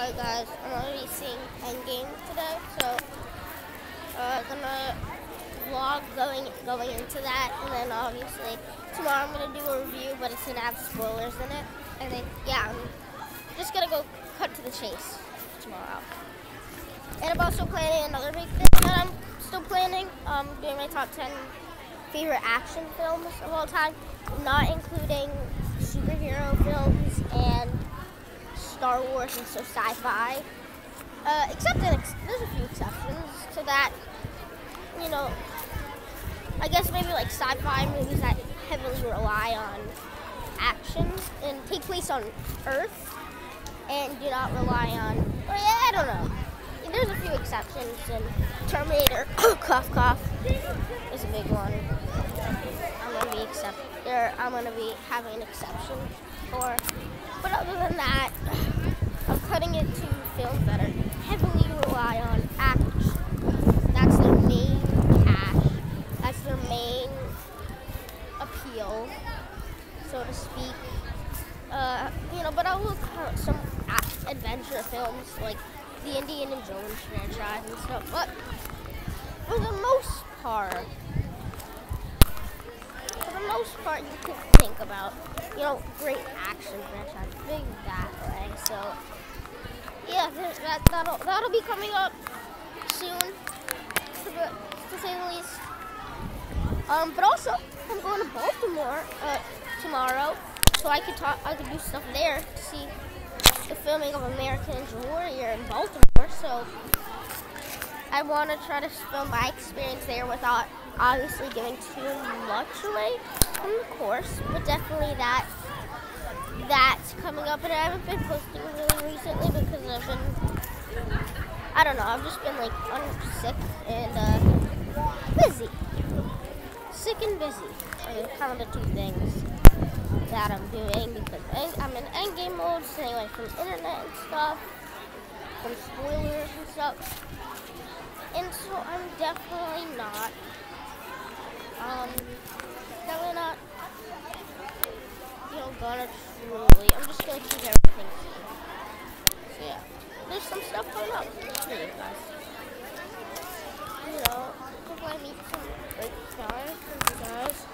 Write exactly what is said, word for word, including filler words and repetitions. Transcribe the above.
Alright guys, I'm gonna be seeing Endgame today, so uh gonna vlog going going into that, and then obviously tomorrow I'm gonna do a review, but it's gonna have spoilers in it. And then yeah, I'm just gonna go cut to the chase tomorrow. And I'm also planning another big thing that I'm still planning. Um doing my top ten favorite action films of all time, not including superhero films and Star Wars and so sci-fi. Uh, except that ex there's a few exceptions to that. You know, I guess maybe like sci-fi movies that heavily rely on action and take place on Earth and do not rely on. Well, yeah, I don't know. There's a few exceptions, and Terminator, cough cough, is a big one. I'm gonna be accept there. I'm gonna be having an exception for. But other than that, I'm cutting it to films that are heavily rely on action. That's their main cash. That's their main appeal, so to speak. Uh, you know, but I will cut some adventure films like the Indiana Jones franchise and stuff. But for the most part, for the most part, you can think about, you know, great action franchise, big that way. So yeah, that that'll that'll be coming up soon, to, the, to say the least. Um, but also I'm going to Baltimore uh, tomorrow, so I could talk. I could do stuff there to see the filming of American Ninja Warrior in Baltimore. So I want to try to film my experience there without obviously giving too much away from the course, but definitely that that's coming up. And I haven't been posting really recently because I've been, I don't know, I've just been like I'm sick and uh, busy. Sick and busy are kind of the two things that I'm doing, because I'm in endgame mode, staying away from internet and stuff, from spoilers and stuff. And so I'm definitely not, um, definitely not, you know, gonna truly, I'm just gonna keep everything safe. So yeah, there's some stuff coming up for you guys. You know, hopefully I meet some great stars for you guys.